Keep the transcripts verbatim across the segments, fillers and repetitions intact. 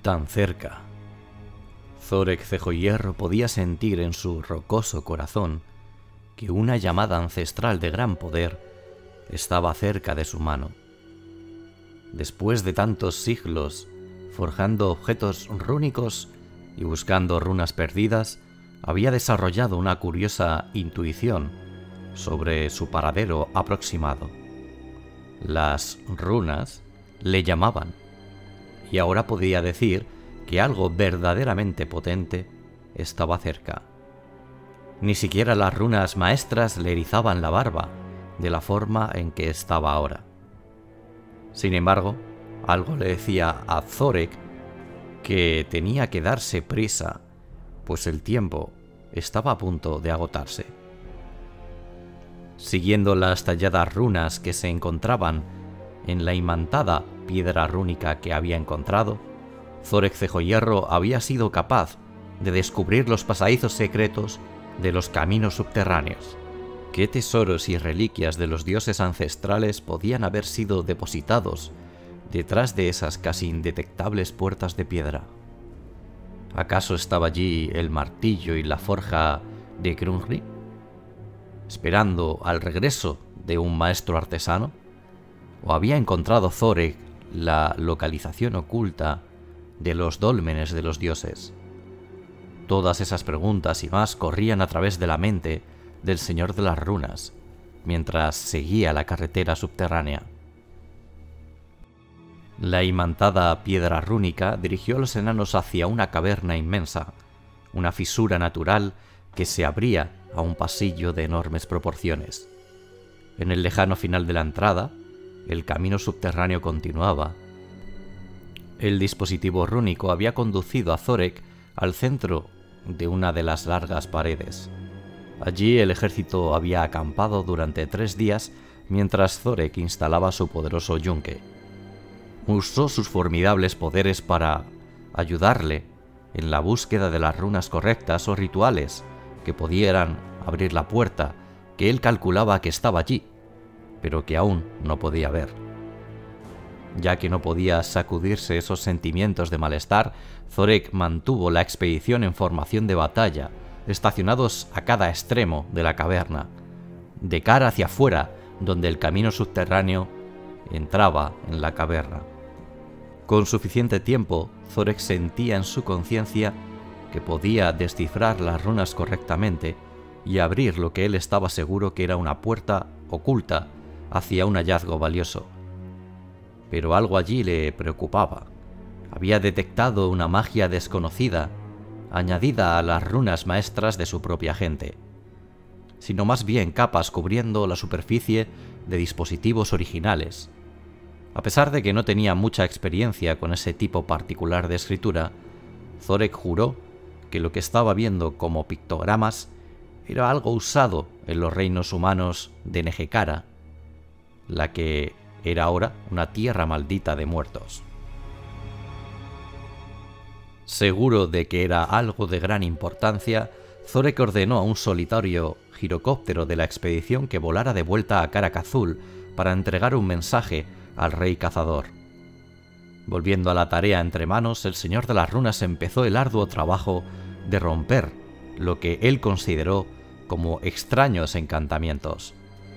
tan cerca. Thorek Cejohierro podía sentir en su rocoso corazón que una llamada ancestral de gran poder estaba cerca de su mano. Después de tantos siglos, forjando objetos rúnicos y buscando runas perdidas, había desarrollado una curiosa intuición sobre su paradero aproximado. Las runas le llamaban, y ahora podía decir que algo verdaderamente potente estaba cerca. Ni siquiera las runas maestras le erizaban la barba de la forma en que estaba ahora. Sin embargo, algo le decía a Thorek que tenía que darse prisa, pues el tiempo estaba a punto de agotarse. Siguiendo las talladas runas que se encontraban en la imantada piedra rúnica que había encontrado, Thorek Cejohierro había sido capaz de descubrir los pasadizos secretos de los caminos subterráneos. ¿Qué tesoros y reliquias de los dioses ancestrales podían haber sido depositados detrás de esas casi indetectables puertas de piedra? ¿Acaso estaba allí el martillo y la forja de Grungri, esperando al regreso de un maestro artesano? ¿O había encontrado Thorek la localización oculta de los dólmenes de los dioses? Todas esas preguntas y más corrían a través de la mente del Señor de las Runas, mientras seguía la carretera subterránea. La imantada piedra rúnica dirigió a los enanos hacia una caverna inmensa, una fisura natural que se abría a un pasillo de enormes proporciones. En el lejano final de la entrada, el camino subterráneo continuaba. El dispositivo rúnico había conducido a Thorek al centro de una de las largas paredes. Allí el ejército había acampado durante tres días mientras Thorek instalaba su poderoso yunque. Usó sus formidables poderes para ayudarle en la búsqueda de las runas correctas o rituales que pudieran abrir la puerta que él calculaba que estaba allí, pero que aún no podía ver. Ya que no podía sacudirse esos sentimientos de malestar, Thorek mantuvo la expedición en formación de batalla, estacionados a cada extremo de la caverna, de cara hacia afuera, donde el camino subterráneo entraba en la caverna. Con suficiente tiempo, Thorek sentía en su conciencia que podía descifrar las runas correctamente y abrir lo que él estaba seguro que era una puerta oculta hacia un hallazgo valioso. Pero algo allí le preocupaba. Había detectado una magia desconocida, añadida a las runas maestras de su propia gente, sino más bien capas cubriendo la superficie de dispositivos originales. A pesar de que no tenía mucha experiencia con ese tipo particular de escritura, Thorek juró que lo que estaba viendo como pictogramas era algo usado en los reinos humanos de Nejecara, la que era ahora una tierra maldita de muertos. Seguro de que era algo de gran importancia, Thorek ordenó a un solitario girocóptero de la expedición que volara de vuelta a Karak Azul para entregar un mensaje al rey cazador. Volviendo a la tarea entre manos, el Señor de las Runas empezó el arduo trabajo de romper lo que él consideró como extraños encantamientos.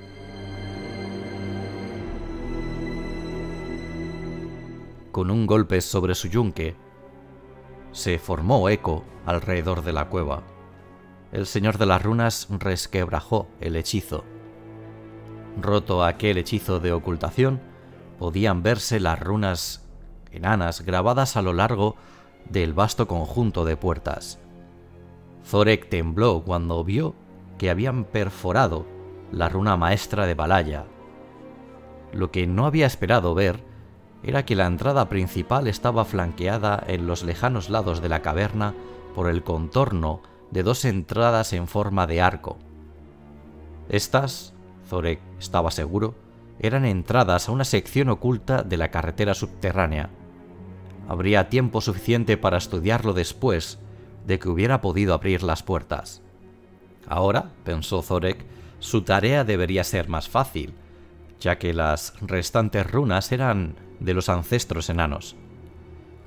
Con un golpe sobre su yunque, se formó eco alrededor de la cueva. El Señor de las Runas resquebrajó el hechizo. Roto aquel hechizo de ocultación, podían verse las runas enanas grabadas a lo largo del vasto conjunto de puertas. Thorek tembló cuando vio que habían perforado la runa maestra de Balaya. Lo que no había esperado ver era que la entrada principal estaba flanqueada en los lejanos lados de la caverna por el contorno de dos entradas en forma de arco. Estas, Thorek estaba seguro, eran entradas a una sección oculta de la carretera subterránea. Habría tiempo suficiente para estudiarlo después de que hubiera podido abrir las puertas. Ahora, pensó Thorek, su tarea debería ser más fácil, ya que las restantes runas eran de los ancestros enanos.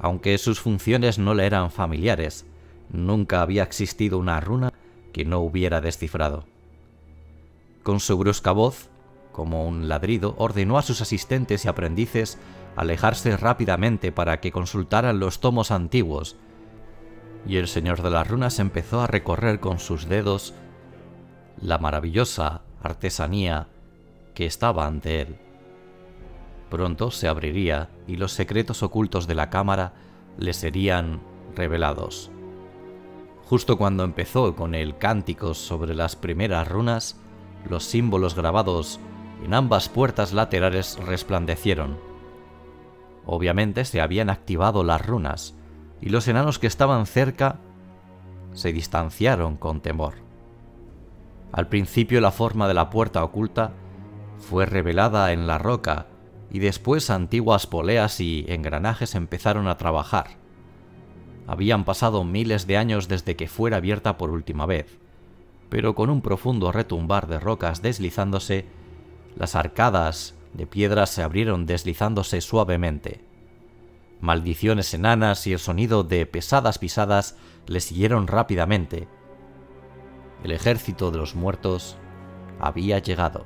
aunque sus funciones no le eran familiares. Nunca había existido una runa que no hubiera descifrado. Con su brusca voz, como un ladrido, ordenó a sus asistentes y aprendices alejarse rápidamente para que consultaran los tomos antiguos, y el señor de las runas empezó a recorrer con sus dedos la maravillosa artesanía que estaba ante él. Pronto se abriría y los secretos ocultos de la cámara le serían revelados. Justo cuando empezó con el cántico sobre las primeras runas, los símbolos grabados en ambas puertas laterales resplandecieron. Obviamente se habían activado las runas, y los enanos que estaban cerca se distanciaron con temor. Al principio la forma de la puerta oculta fue revelada en la roca, y después antiguas poleas y engranajes empezaron a trabajar. Habían pasado miles de años desde que fuera abierta por última vez, pero con un profundo retumbar de rocas deslizándose, las arcadas de piedra se abrieron deslizándose suavemente. Maldiciones enanas y el sonido de pesadas pisadas le siguieron rápidamente. El ejército de los muertos había llegado.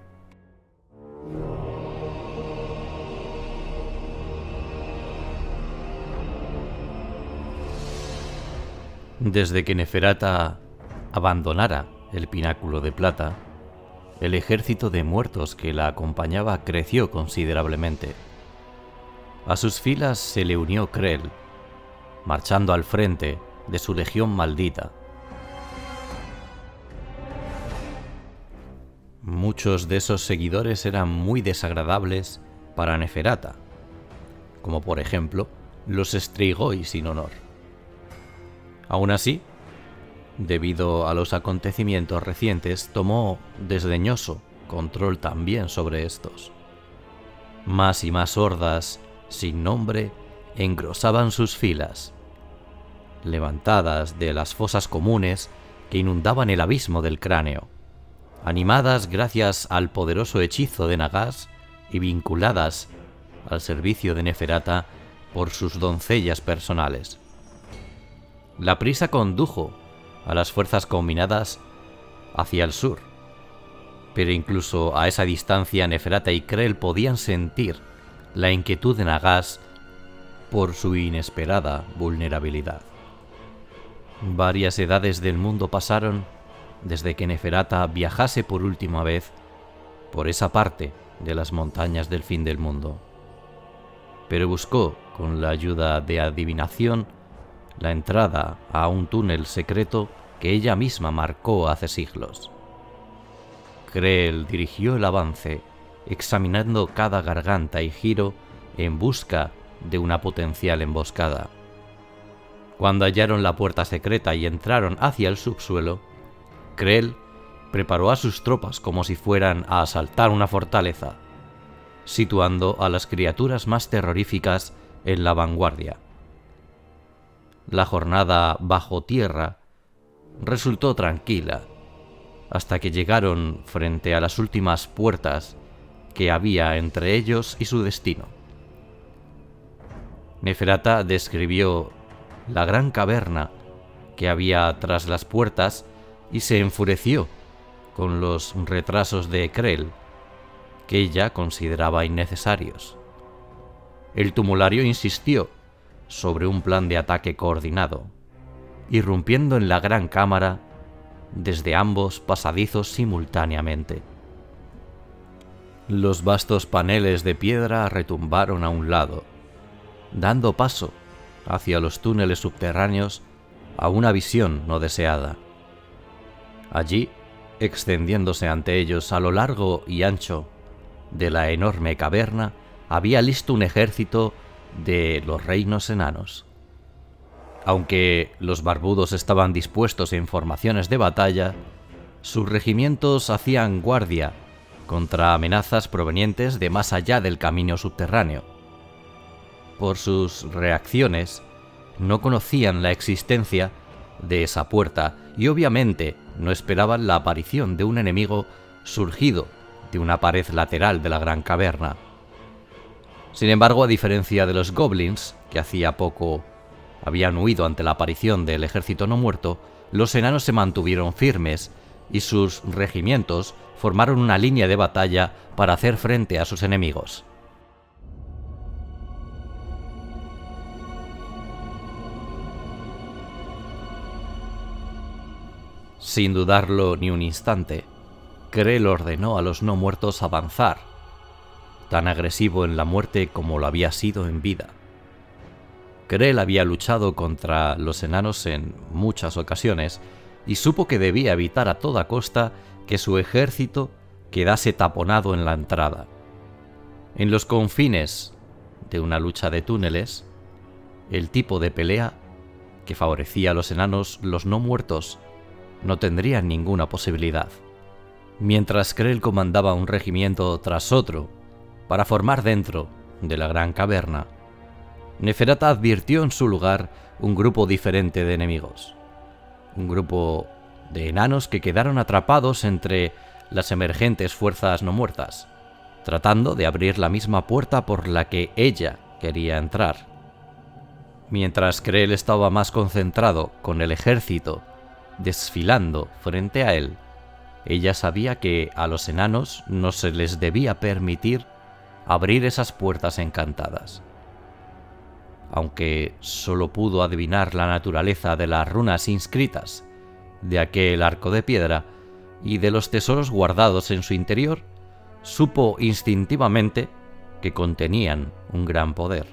Desde que Neferata abandonara el pináculo de plata, el ejército de muertos que la acompañaba creció considerablemente. A sus filas se le unió Krell, marchando al frente de su legión maldita. Muchos de esos seguidores eran muy desagradables para Neferata, como por ejemplo los Strigoi sin honor. Aún así, debido a los acontecimientos recientes, tomó desdeñoso control también sobre estos. Más y más hordas sin nombre engrosaban sus filas, levantadas de las fosas comunes que inundaban el abismo del cráneo, animadas gracias al poderoso hechizo de Nagash y vinculadas al servicio de Neferata por sus doncellas personales. La prisa condujo a las fuerzas combinadas hacia el sur, pero incluso a esa distancia Neferata y Krell podían sentir la inquietud de Nagash por su inesperada vulnerabilidad. Varias edades del mundo pasaron desde que Neferata viajase por última vez por esa parte de las montañas del fin del mundo, pero buscó, con la ayuda de adivinación, la entrada a un túnel secreto que ella misma marcó hace siglos. Krell dirigió el avance, examinando cada garganta y giro en busca de una potencial emboscada. Cuando hallaron la puerta secreta y entraron hacia el subsuelo, Krell preparó a sus tropas como si fueran a asaltar una fortaleza, situando a las criaturas más terroríficas en la vanguardia. La jornada bajo tierra resultó tranquila, hasta que llegaron frente a las últimas puertas que había entre ellos y su destino. Neferata describió la gran caverna que había tras las puertas y se enfureció con los retrasos de Krell, que ella consideraba innecesarios. El tumulario insistió sobre un plan de ataque coordinado, irrumpiendo en la gran cámara desde ambos pasadizos simultáneamente. Los vastos paneles de piedra retumbaron a un lado, dando paso hacia los túneles subterráneos a una visión no deseada. Allí, extendiéndose ante ellos a lo largo y ancho de la enorme caverna, había listo un ejército de los reinos enanos. Aunque los barbudos estaban dispuestos en formaciones de batalla, sus regimientos hacían guardia contra amenazas provenientes de más allá del camino subterráneo. Por sus reacciones, no conocían la existencia de esa puerta y obviamente no esperaban la aparición de un enemigo surgido de una pared lateral de la gran caverna. Sin embargo, a diferencia de los goblins, que hacía poco habían huido ante la aparición del ejército no muerto, los enanos se mantuvieron firmes y sus regimientos formaron una línea de batalla para hacer frente a sus enemigos. Sin dudarlo ni un instante, Krell ordenó a los no muertos avanzar, tan agresivo en la muerte como lo había sido en vida. Krell había luchado contra los enanos en muchas ocasiones y supo que debía evitar a toda costa que su ejército quedase taponado en la entrada. En los confines de una lucha de túneles, el tipo de pelea que favorecía a los enanos, los no muertos, no tendrían ninguna posibilidad. Mientras Krell comandaba un regimiento tras otro para formar dentro de la gran caverna, Neferata advirtió en su lugar un grupo diferente de enemigos. Un grupo de enanos que quedaron atrapados entre las emergentes fuerzas no muertas, tratando de abrir la misma puerta por la que ella quería entrar. Mientras Krell estaba más concentrado con el ejército desfilando frente a él, ella sabía que a los enanos no se les debía permitir abrir esas puertas encantadas. Aunque solo pudo adivinar la naturaleza de las runas inscritas de aquel arco de piedra y de los tesoros guardados en su interior, supo instintivamente que contenían un gran poder.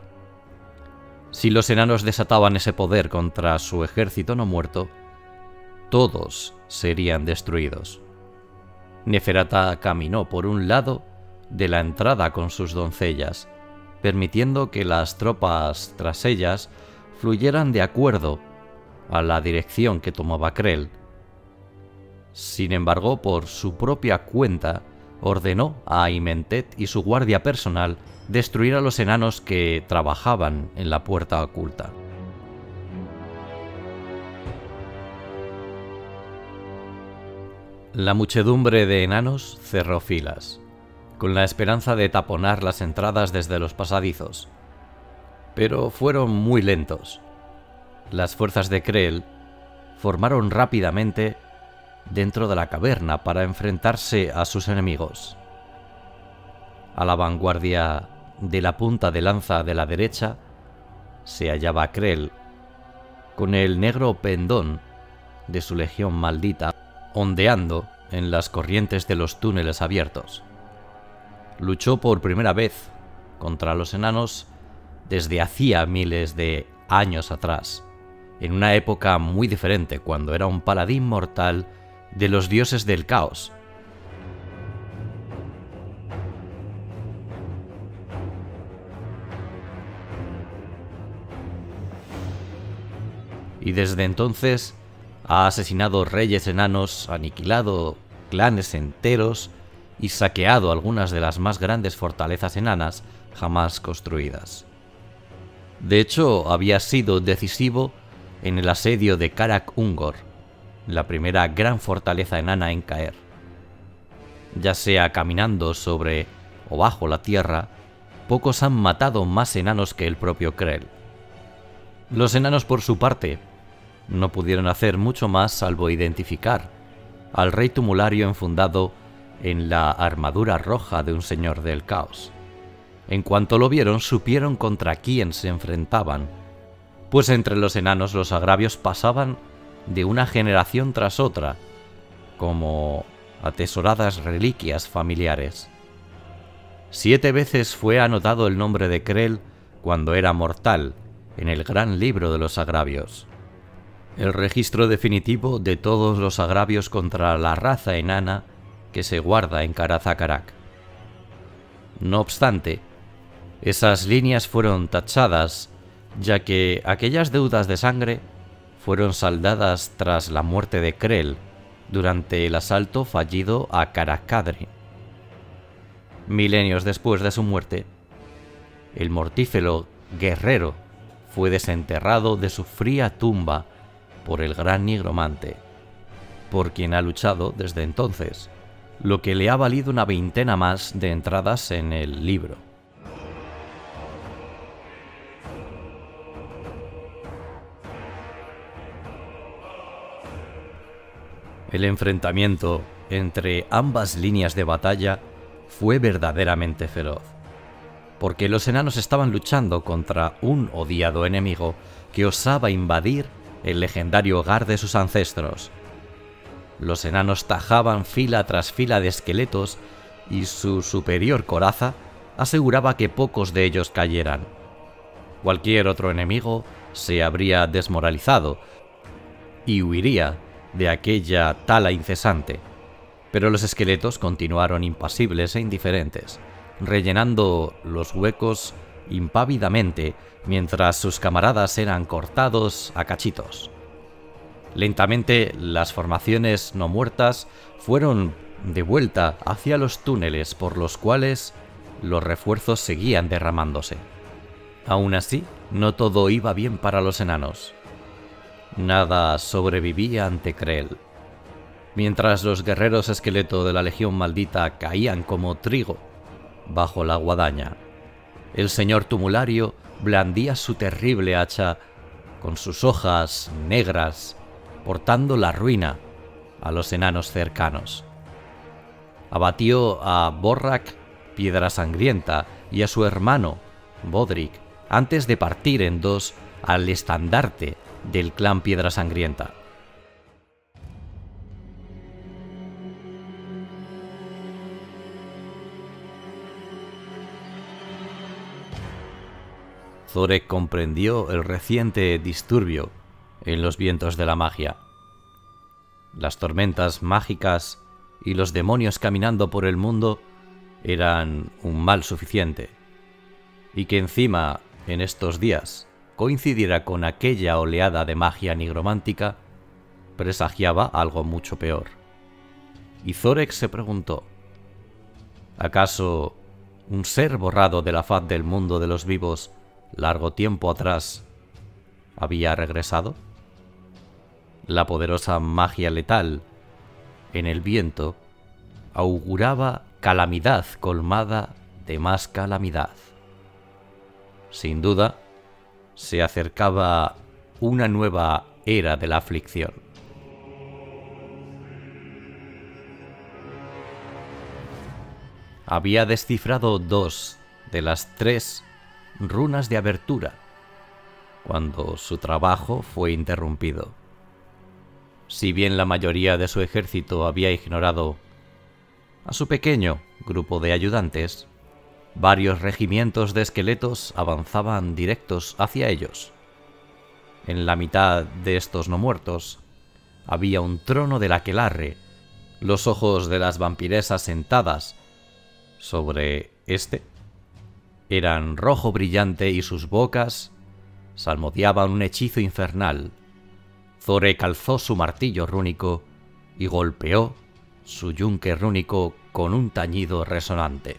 Si los enanos desataban ese poder contra su ejército no muerto, todos serían destruidos. Neferata caminó por un lado de la entrada con sus doncellas, permitiendo que las tropas tras ellas fluyeran de acuerdo a la dirección que tomaba Krell. Sin embargo, por su propia cuenta, ordenó a Imentet y su guardia personal destruir a los enanos que trabajaban en la puerta oculta. La muchedumbre de enanos cerró filas, con la esperanza de taponar las entradas desde los pasadizos. Pero fueron muy lentos. Las fuerzas de Krell formaron rápidamente dentro de la caverna para enfrentarse a sus enemigos. A la vanguardia de la punta de lanza de la derecha se hallaba Krell, con el negro pendón de su legión maldita ondeando en las corrientes de los túneles abiertos. Luchó por primera vez contra los enanos desde hacía miles de años atrás, en una época muy diferente, cuando era un paladín mortal de los dioses del caos. Y desde entonces ha asesinado reyes enanos, aniquilado clanes enteros y saqueado algunas de las más grandes fortalezas enanas jamás construidas. De hecho, había sido decisivo en el asedio de Karak Ungor, la primera gran fortaleza enana en caer. Ya sea caminando sobre o bajo la tierra, pocos han matado más enanos que el propio Krell. Los enanos, por su parte, no pudieron hacer mucho más salvo identificar al rey tumulario enfundado en la armadura roja de un señor del caos. En cuanto lo vieron, supieron contra quién se enfrentaban, pues entre los enanos los agravios pasaban de una generación tras otra, como atesoradas reliquias familiares. Siete veces fue anotado el nombre de Krell cuando era mortal en el gran libro de los agravios, el registro definitivo de todos los agravios contra la raza enana que se guarda en Karazakarak. No obstante, esas líneas fueron tachadas, ya que aquellas deudas de sangre fueron saldadas tras la muerte de Krell durante el asalto fallido a Karakadri. Milenios después de su muerte, el mortífero guerrero fue desenterrado de su fría tumba por el gran nigromante, por quien ha luchado desde entonces, lo que le ha valido una veintena más de entradas en el libro. El enfrentamiento entre ambas líneas de batalla fue verdaderamente feroz, porque los enanos estaban luchando contra un odiado enemigo que osaba invadir el legendario hogar de sus ancestros. Los enanos tajaban fila tras fila de esqueletos y su superior coraza aseguraba que pocos de ellos cayeran. Cualquier otro enemigo se habría desmoralizado y huiría de aquella tala incesante, pero los esqueletos continuaron impasibles e indiferentes, rellenando los huecos impávidamente mientras sus camaradas eran cortados a cachitos. Lentamente, las formaciones no muertas fueron de vuelta hacia los túneles por los cuales los refuerzos seguían derramándose. Aún así, no todo iba bien para los enanos. Nada sobrevivía ante Krell. Mientras los guerreros esqueleto de la Legión Maldita caían como trigo bajo la guadaña, el señor tumulario blandía su terrible hacha con sus hojas negras, portando la ruina a los enanos cercanos. Abatió a Borrak, Piedra Sangrienta, y a su hermano, Bodrik, antes de partir en dos al estandarte del clan Piedra Sangrienta. Thorek comprendió el reciente disturbio en los vientos de la magia. Las tormentas mágicas y los demonios caminando por el mundo eran un mal suficiente, y que encima, en estos días, coincidiera con aquella oleada de magia nigromántica, presagiaba algo mucho peor. Y Thorek se preguntó, ¿acaso un ser borrado de la faz del mundo de los vivos largo tiempo atrás había regresado? La poderosa magia letal en el viento auguraba calamidad colmada de más calamidad. Sin duda, se acercaba una nueva era de la aflicción. Había descifrado dos de las tres runas de abertura cuando su trabajo fue interrumpido. Si bien la mayoría de su ejército había ignorado a su pequeño grupo de ayudantes, varios regimientos de esqueletos avanzaban directos hacia ellos. En la mitad de estos no muertos había un trono del aquelarre, los ojos de las vampiresas sentadas sobre este eran rojo brillante y sus bocas salmodiaban un hechizo infernal. Thorek alzó su martillo rúnico y golpeó su yunque rúnico con un tañido resonante.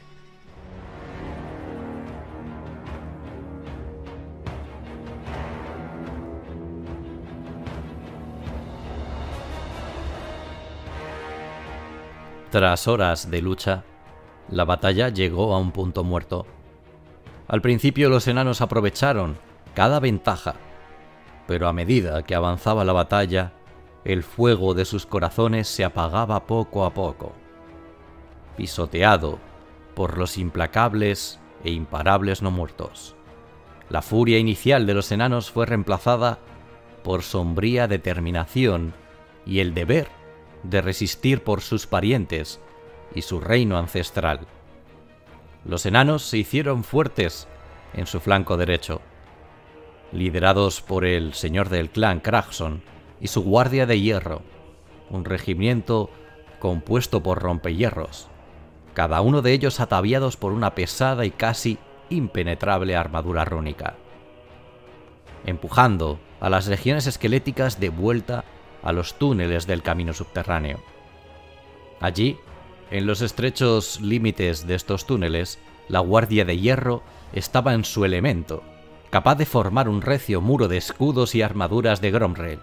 Tras horas de lucha, la batalla llegó a un punto muerto. Al principio los enanos aprovecharon cada ventaja, pero a medida que avanzaba la batalla, el fuego de sus corazones se apagaba poco a poco. Pisoteado por los implacables e imparables no muertos, la furia inicial de los enanos fue reemplazada por sombría determinación y el deber de resistir por sus parientes y su reino ancestral. Los enanos se hicieron fuertes en su flanco derecho, liderados por el señor del clan Cragson y su guardia de hierro, un regimiento compuesto por rompehierros, cada uno de ellos ataviados por una pesada y casi impenetrable armadura rúnica, empujando a las legiones esqueléticas de vuelta a los túneles del camino subterráneo. Allí, en los estrechos límites de estos túneles, la guardia de hierro estaba en su elemento, capaz de formar un recio muro de escudos y armaduras de Gromrel.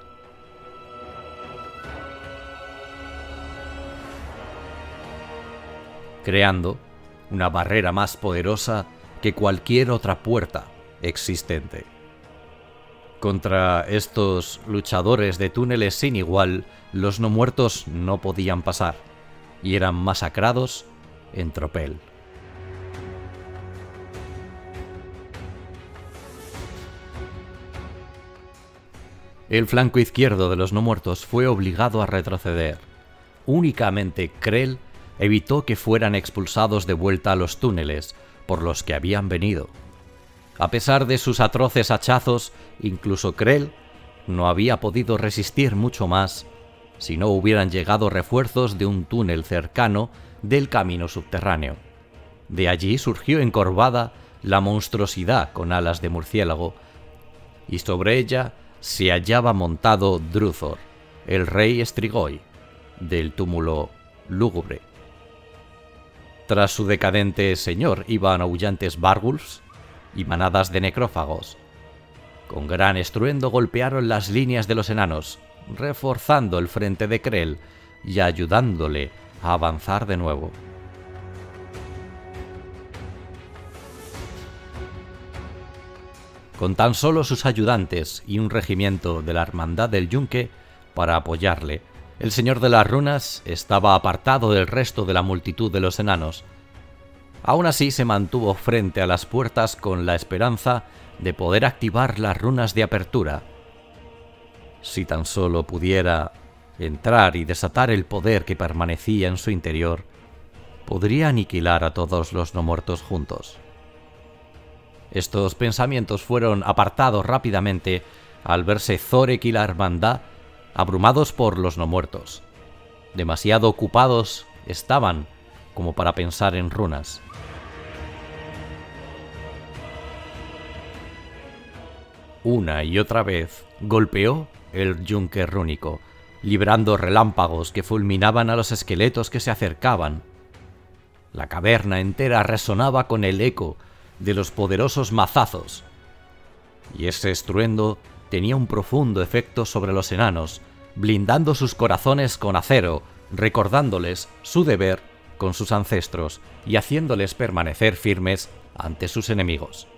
Creando una barrera más poderosa que cualquier otra puerta existente. Contra estos luchadores de túneles sin igual, los no muertos no podían pasar, y eran masacrados en tropel. El flanco izquierdo de los no muertos fue obligado a retroceder. Únicamente Krell evitó que fueran expulsados de vuelta a los túneles por los que habían venido. A pesar de sus atroces hachazos, incluso Krell no había podido resistir mucho más si no hubieran llegado refuerzos de un túnel cercano del camino subterráneo. De allí surgió encorvada la monstruosidad con alas de murciélago, y sobre ella se hallaba montado Druthor, el rey Strigoi, del túmulo lúgubre. Tras su decadente señor iban aullantes Vargulfs y manadas de necrófagos. Con gran estruendo golpearon las líneas de los enanos, reforzando el frente de Krell y ayudándole a avanzar de nuevo. Con tan solo sus ayudantes y un regimiento de la Hermandad del Yunque para apoyarle, el Señor de las Runas estaba apartado del resto de la multitud de los enanos. Aún así se mantuvo frente a las puertas con la esperanza de poder activar las runas de apertura. Si tan solo pudiera entrar y desatar el poder que permanecía en su interior, podría aniquilar a todos los no muertos juntos. Estos pensamientos fueron apartados rápidamente al verse Thorek y la Hermandad abrumados por los no muertos. Demasiado ocupados estaban como para pensar en runas. Una y otra vez golpeó el yunque rúnico, librando relámpagos que fulminaban a los esqueletos que se acercaban. La caverna entera resonaba con el eco de los poderosos mazazos, y ese estruendo tenía un profundo efecto sobre los enanos, blindando sus corazones con acero, recordándoles su deber con sus ancestros y haciéndoles permanecer firmes ante sus enemigos.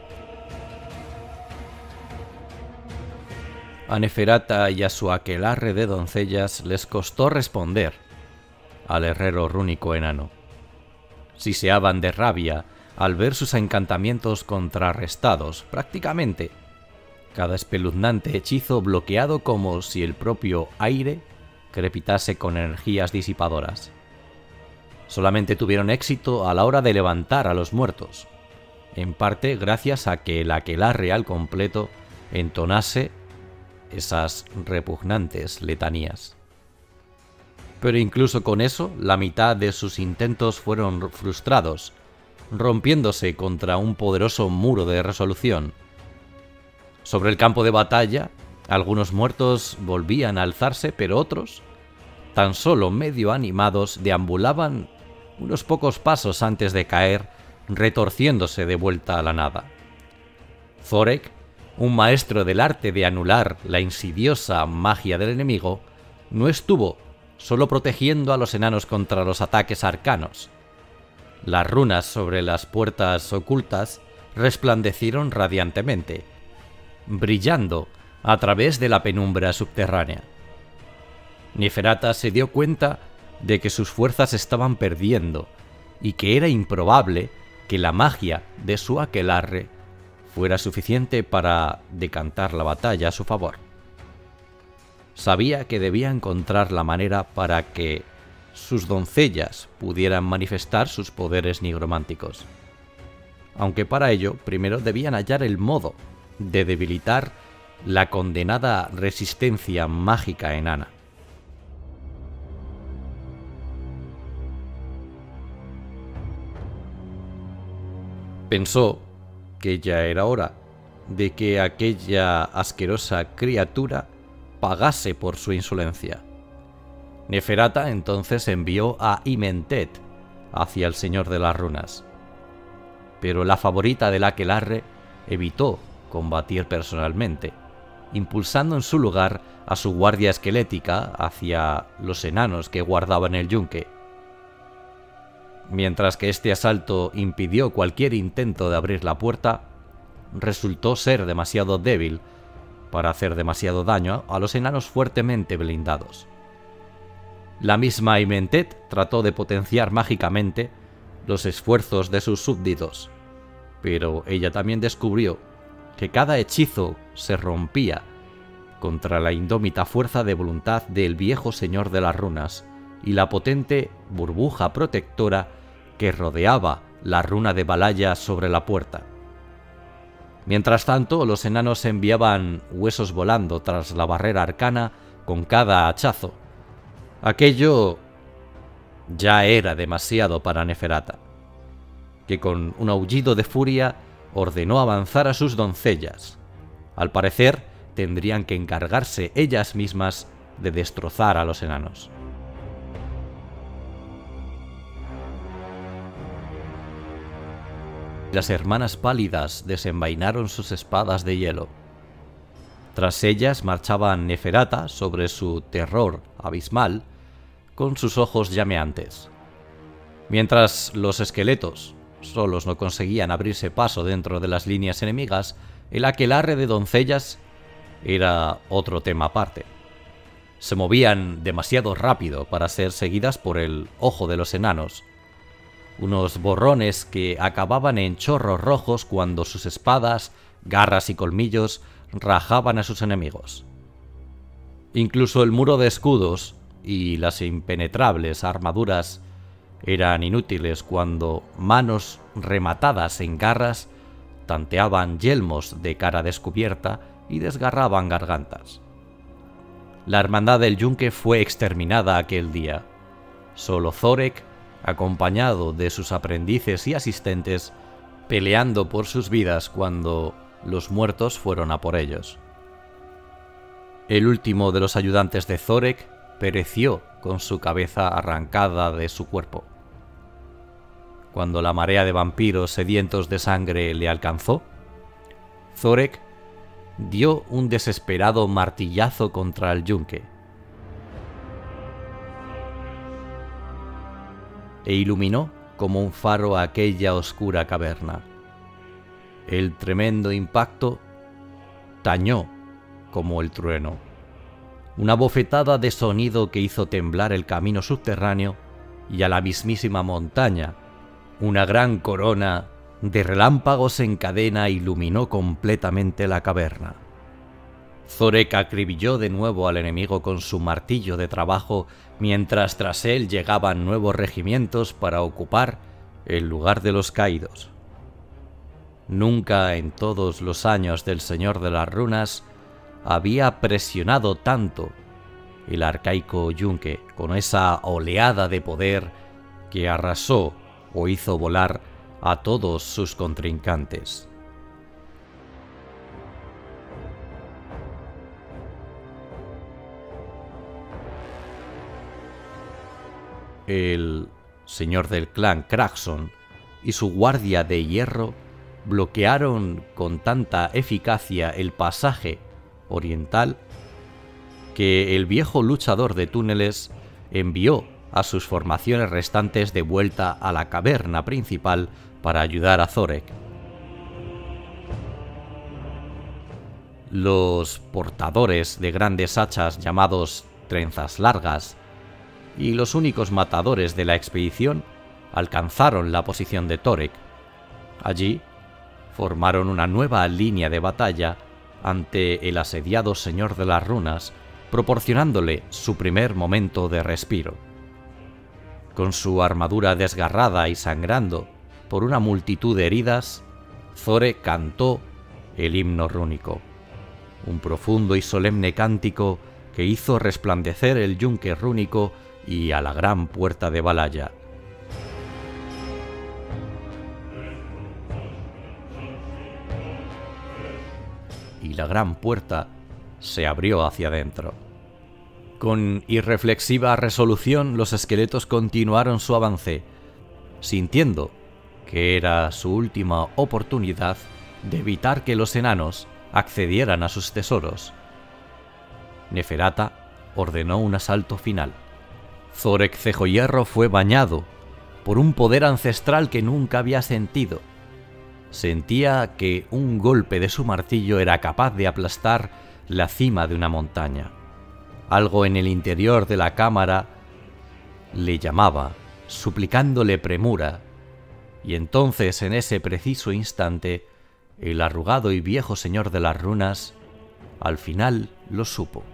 A Neferata y a su aquelarre de doncellas les costó responder al herrero rúnico enano. Siseaban de rabia al ver sus encantamientos contrarrestados, prácticamente cada espeluznante hechizo bloqueado como si el propio aire crepitase con energías disipadoras. Solamente tuvieron éxito a la hora de levantar a los muertos, en parte gracias a que el aquelarre al completo entonase esas repugnantes letanías. Pero incluso con eso, la mitad de sus intentos fueron frustrados, rompiéndose contra un poderoso muro de resolución. Sobre el campo de batalla, algunos muertos volvían a alzarse, pero otros, tan solo medio animados, deambulaban unos pocos pasos antes de caer, retorciéndose de vuelta a la nada. Thorek, un maestro del arte de anular la insidiosa magia del enemigo, no estuvo solo protegiendo a los enanos contra los ataques arcanos. Las runas sobre las puertas ocultas resplandecieron radiantemente, brillando a través de la penumbra subterránea. Neferata se dio cuenta de que sus fuerzas estaban perdiendo y que era improbable que la magia de su aquelarre fuera suficiente para decantar la batalla a su favor. Sabía que debía encontrar la manera para que sus doncellas pudieran manifestar sus poderes nigrománticos, aunque para ello primero debían hallar el modo de debilitar la condenada resistencia mágica enana. Pensó que ya era hora de que aquella asquerosa criatura pagase por su insolencia. Neferata entonces envió a Imentet hacia el Señor de las Runas, pero la favorita del aquelarre evitó combatir personalmente, impulsando en su lugar a su guardia esquelética hacia los enanos que guardaban el yunque. Mientras que este asalto impidió cualquier intento de abrir la puerta, resultó ser demasiado débil para hacer demasiado daño a los enanos fuertemente blindados. La misma Imentet trató de potenciar mágicamente los esfuerzos de sus súbditos, pero ella también descubrió que cada hechizo se rompía contra la indómita fuerza de voluntad del viejo señor de las runas y la potente burbuja protectora que rodeaba la runa de Valhalla sobre la puerta. Mientras tanto, los enanos enviaban huesos volando tras la barrera arcana con cada hachazo. Aquello ya era demasiado para Neferata, que con un aullido de furia ordenó avanzar a sus doncellas. Al parecer, tendrían que encargarse ellas mismas de destrozar a los enanos. Las hermanas pálidas desenvainaron sus espadas de hielo. Tras ellas marchaba Neferata sobre su terror abismal, con sus ojos llameantes. Mientras los esqueletos solos no conseguían abrirse paso dentro de las líneas enemigas, el aquelarre de doncellas era otro tema aparte. Se movían demasiado rápido para ser seguidas por el ojo de los enanos, unos borrones que acababan en chorros rojos cuando sus espadas, garras y colmillos rajaban a sus enemigos. Incluso el muro de escudos y las impenetrables armaduras eran inútiles cuando manos rematadas en garras tanteaban yelmos de cara descubierta y desgarraban gargantas. La hermandad del Yunque fue exterminada aquel día. Solo Thorek, acompañado de sus aprendices y asistentes, peleando por sus vidas cuando los muertos fueron a por ellos. El último de los ayudantes de Thorek pereció con su cabeza arrancada de su cuerpo. Cuando la marea de vampiros sedientos de sangre le alcanzó, Thorek dio un desesperado martillazo contra el yunque e iluminó como un faro aquella oscura caverna. El tremendo impacto tañó como el trueno, una bofetada de sonido que hizo temblar el camino subterráneo y a la mismísima montaña. Una gran corona de relámpagos en cadena iluminó completamente la caverna. Thorek acribilló de nuevo al enemigo con su martillo de trabajo, mientras tras él llegaban nuevos regimientos para ocupar el lugar de los caídos. Nunca en todos los años del Señor de las Runas había presionado tanto el arcaico yunque con esa oleada de poder que arrasó o hizo volar a todos sus contrincantes. El señor del clan Cragson y su guardia de hierro bloquearon con tanta eficacia el pasaje oriental que el viejo luchador de túneles envió a sus formaciones restantes de vuelta a la caverna principal para ayudar a Thorek. Los portadores de grandes hachas llamados trenzas largas y los únicos matadores de la expedición alcanzaron la posición de Thorek. Allí formaron una nueva línea de batalla ante el asediado Señor de las Runas, proporcionándole su primer momento de respiro. Con su armadura desgarrada y sangrando por una multitud de heridas, Thorek cantó el himno rúnico, un profundo y solemne cántico que hizo resplandecer el yunque rúnico y a la gran puerta de Valhalla. Y la gran puerta se abrió hacia adentro. Con irreflexiva resolución, los esqueletos continuaron su avance, sintiendo que era su última oportunidad de evitar que los enanos accedieran a sus tesoros. Neferata ordenó un asalto final. Thorek Cejohierro fue bañado por un poder ancestral que nunca había sentido. Sentía que un golpe de su martillo era capaz de aplastar la cima de una montaña. Algo en el interior de la cámara le llamaba, suplicándole premura, y entonces en ese preciso instante el arrugado y viejo señor de las runas al final lo supo.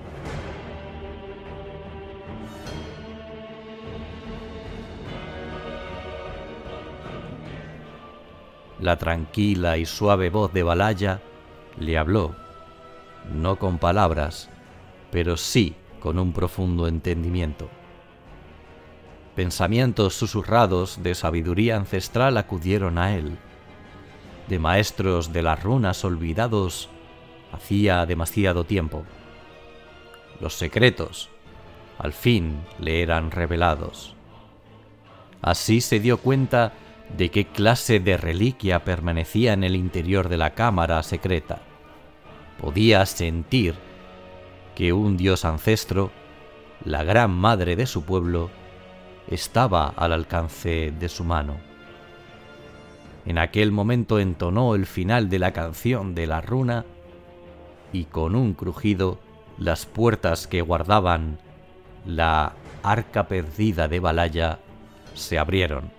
La tranquila y suave voz de Valhalla le habló, no con palabras, pero sí con un profundo entendimiento. Pensamientos susurrados de sabiduría ancestral acudieron a él, de maestros de las runas olvidados hacía demasiado tiempo. Los secretos, al fin, le eran revelados. Así se dio cuenta de qué clase de reliquia permanecía en el interior de la cámara secreta. Podía sentir que un dios ancestro, la gran madre de su pueblo, estaba al alcance de su mano. En aquel momento entonó el final de la canción de la runa y con un crujido las puertas que guardaban la arca perdida de Valhalla se abrieron.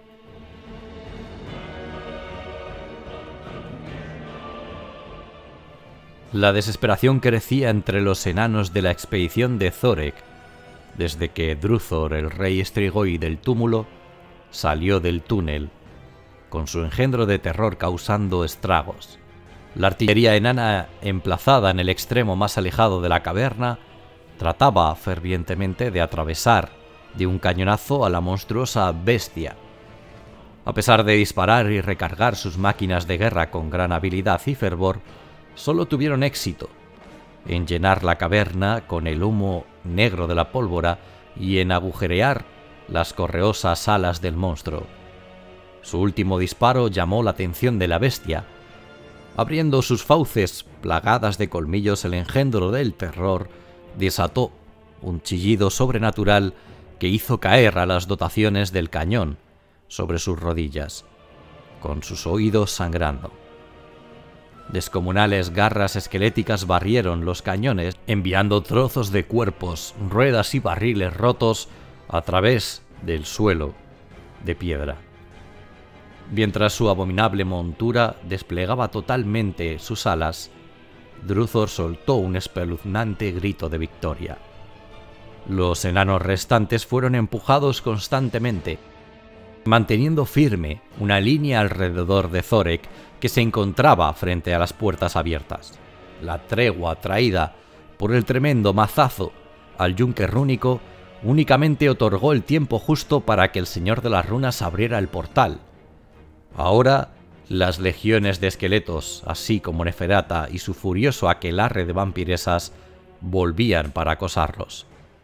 La desesperación crecía entre los enanos de la expedición de Thorek, desde que Druthor, el rey Strigoi del túmulo, salió del túnel, con su engendro de terror causando estragos. La artillería enana, emplazada en el extremo más alejado de la caverna, trataba fervientemente de atravesar de un cañonazo a la monstruosa bestia. A pesar de disparar y recargar sus máquinas de guerra con gran habilidad y fervor, solo tuvieron éxito en llenar la caverna con el humo negro de la pólvora y en agujerear las correosas alas del monstruo. Su último disparo llamó la atención de la bestia. Abriendo sus fauces plagadas de colmillos, el engendro del terror desató un chillido sobrenatural que hizo caer a las dotaciones del cañón sobre sus rodillas, con sus oídos sangrando. Descomunales garras esqueléticas barrieron los cañones, enviando trozos de cuerpos, ruedas y barriles rotos a través del suelo de piedra. Mientras su abominable montura desplegaba totalmente sus alas, Druthor soltó un espeluznante grito de victoria. Los enanos restantes fueron empujados constantemente, manteniendo firme una línea alrededor de Thorek, que se encontraba frente a las puertas abiertas. La tregua traída por el tremendo mazazo al yunque rúnico únicamente otorgó el tiempo justo para que el señor de las runas abriera el portal. Ahora, las legiones de esqueletos, así como Neferata y su furioso aquelarre de vampiresas, volvían para acosarlos.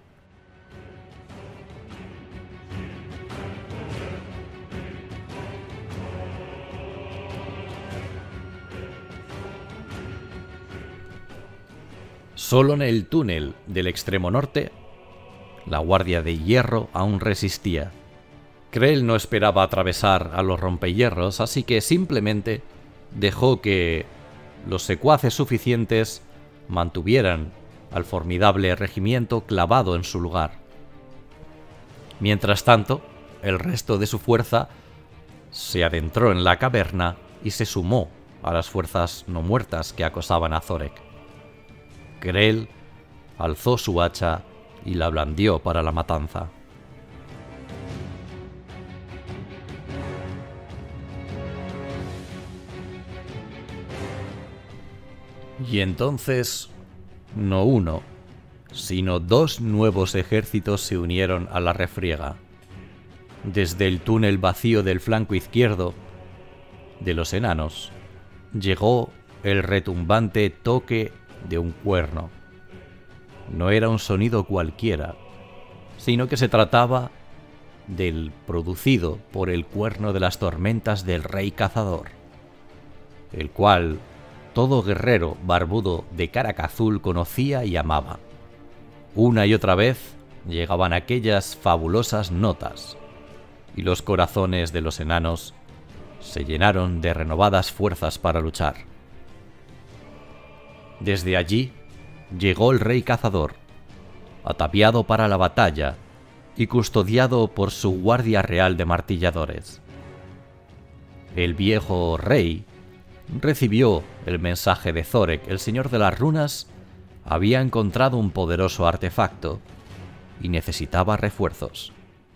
Solo en el túnel del extremo norte, la guardia de hierro aún resistía. Krell no esperaba atravesar a los rompehierros, así que simplemente dejó que los secuaces suficientes mantuvieran al formidable regimiento clavado en su lugar. Mientras tanto, el resto de su fuerza se adentró en la caverna y se sumó a las fuerzas no muertas que acosaban a Thorek. Krell alzó su hacha y la blandió para la matanza. Y entonces, no uno, sino dos nuevos ejércitos se unieron a la refriega. Desde el túnel vacío del flanco izquierdo de los enanos, llegó el retumbante toque de un cuerno. No era un sonido cualquiera, sino que se trataba del producido por el cuerno de las tormentas del rey cazador, el cual todo guerrero barbudo de Karak Azul conocía y amaba. Una y otra vez llegaban aquellas fabulosas notas, y los corazones de los enanos se llenaron de renovadas fuerzas para luchar. Desde allí, llegó el rey cazador, ataviado para la batalla y custodiado por su guardia real de martilladores. El viejo rey recibió el mensaje de Thorek, el señor de las runas. Había encontrado un poderoso artefacto y necesitaba refuerzos.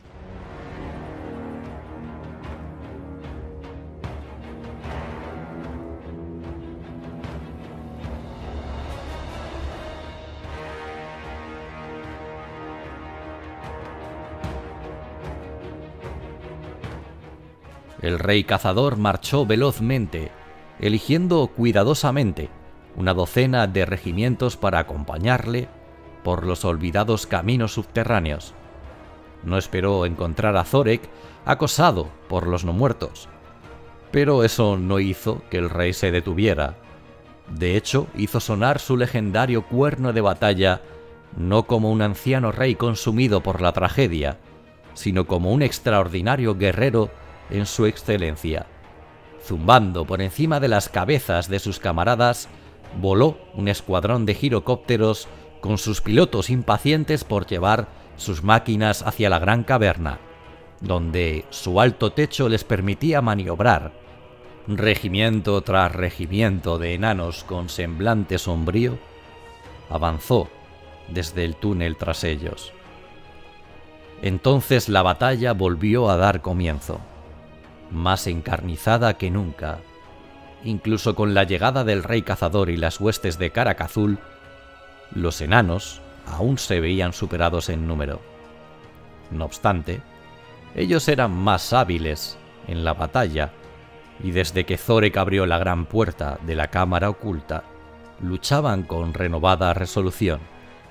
El rey cazador marchó velozmente, eligiendo cuidadosamente una docena de regimientos para acompañarle por los olvidados caminos subterráneos. No esperó encontrar a Thorek acosado por los no muertos, pero eso no hizo que el rey se detuviera. De hecho, hizo sonar su legendario cuerno de batalla no como un anciano rey consumido por la tragedia, sino como un extraordinario guerrero en su excelencia. Zumbando por encima de las cabezas de sus camaradas, voló un escuadrón de girocópteros con sus pilotos impacientes por llevar sus máquinas hacia la gran caverna, donde su alto techo les permitía maniobrar. Regimiento tras regimiento de enanos con semblante sombrío avanzó desde el túnel tras ellos. Entonces la batalla volvió a dar comienzo, más encarnizada que nunca. Incluso con la llegada del rey cazador y las huestes de Karak Azul, los enanos aún se veían superados en número. No obstante, ellos eran más hábiles en la batalla, y desde que Thorek abrió la gran puerta de la cámara oculta, luchaban con renovada resolución.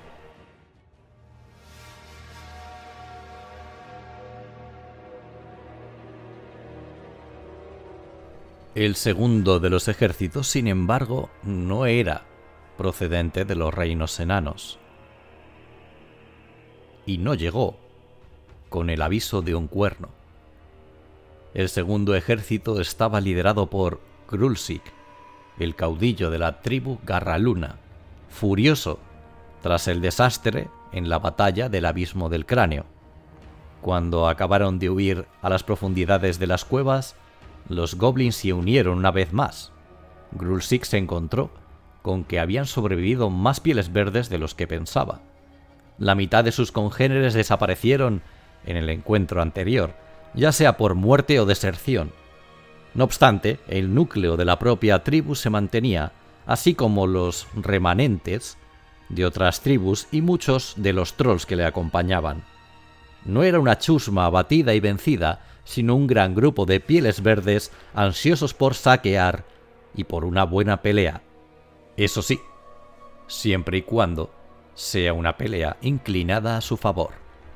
El segundo de los ejércitos, sin embargo, no era procedente de los reinos enanos, y no llegó con el aviso de un cuerno. El segundo ejército estaba liderado por Grulsik, el caudillo de la tribu Garraluna, furioso tras el desastre en la batalla del Abismo del Cráneo. Cuando acabaron de huir a las profundidades de las cuevas, los goblins se unieron una vez más. Grulsik se encontró con que habían sobrevivido más pieles verdes de los que pensaba. La mitad de sus congéneres desaparecieron en el encuentro anterior, ya sea por muerte o deserción. No obstante, el núcleo de la propia tribu se mantenía, así como los remanentes de otras tribus y muchos de los trolls que le acompañaban. No era una chusma abatida y vencida, sino un gran grupo de pieles verdes ansiosos por saquear y por una buena pelea. Eso sí, siempre y cuando sea una pelea inclinada a su favor.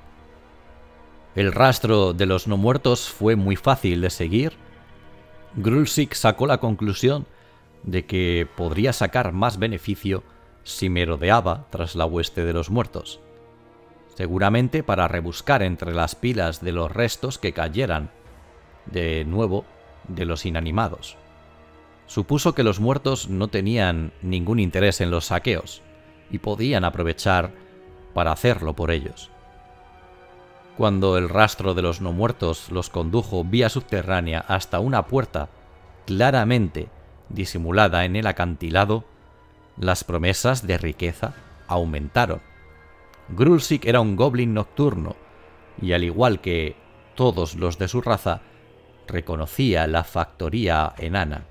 El rastro de los no muertos fue muy fácil de seguir. Grulsik sacó la conclusión de que podría sacar más beneficio si merodeaba tras la hueste de los muertos, seguramente para rebuscar entre las pilas de los restos que cayeran de nuevo de los inanimados. Supuso que los muertos no tenían ningún interés en los saqueos y podían aprovechar para hacerlo por ellos. Cuando el rastro de los no muertos los condujo vía subterránea hasta una puerta claramente disimulada en el acantilado, las promesas de riqueza aumentaron. Grulsik era un goblin nocturno y, al igual que todos los de su raza, reconocía la factoría enana.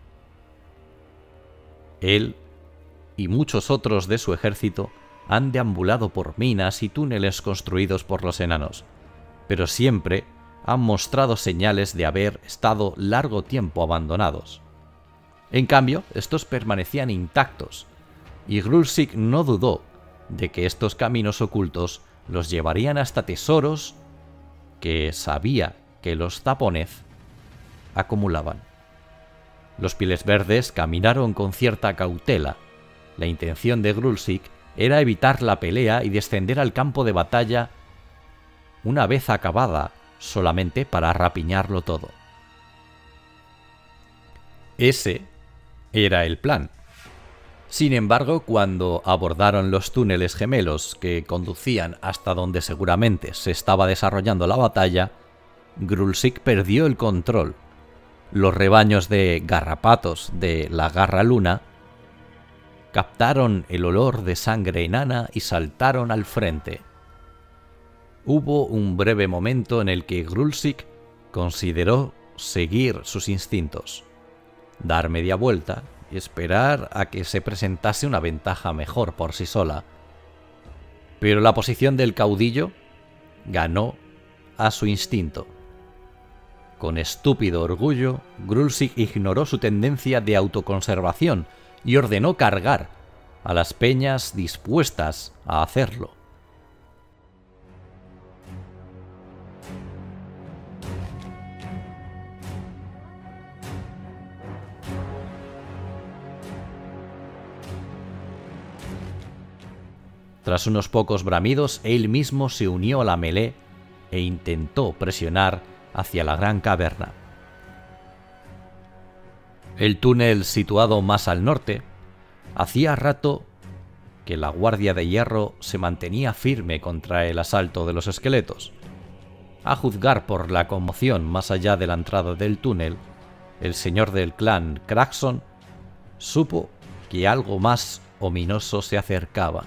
Él y muchos otros de su ejército han deambulado por minas y túneles construidos por los enanos, pero siempre han mostrado señales de haber estado largo tiempo abandonados. En cambio, estos permanecían intactos, y Grulsik no dudó de que estos caminos ocultos los llevarían hasta tesoros que sabía que los Zaponez acumulaban. Los pieles verdes caminaron con cierta cautela. La intención de Grulsik era evitar la pelea y descender al campo de batalla una vez acabada, solamente para rapiñarlo todo. Ese era el plan. Sin embargo, cuando abordaron los túneles gemelos que conducían hasta donde seguramente se estaba desarrollando la batalla, Grulsik perdió el control. Los rebaños de garrapatos de la Garra Luna captaron el olor de sangre enana y saltaron al frente. Hubo un breve momento en el que Grulsik consideró seguir sus instintos, dar media vuelta y esperar a que se presentase una ventaja mejor por sí sola. Pero la posición del caudillo ganó a su instinto. Con estúpido orgullo, Grulsik ignoró su tendencia de autoconservación y ordenó cargar a las peñas dispuestas a hacerlo. Tras unos pocos bramidos, él mismo se unió a la melee e intentó presionar hacia la gran caverna. El túnel situado más al norte, hacía rato que la Guardia de Hierro se mantenía firme contra el asalto de los esqueletos. A juzgar por la conmoción más allá de la entrada del túnel, el señor del clan Craxon supo que algo más ominoso se acercaba.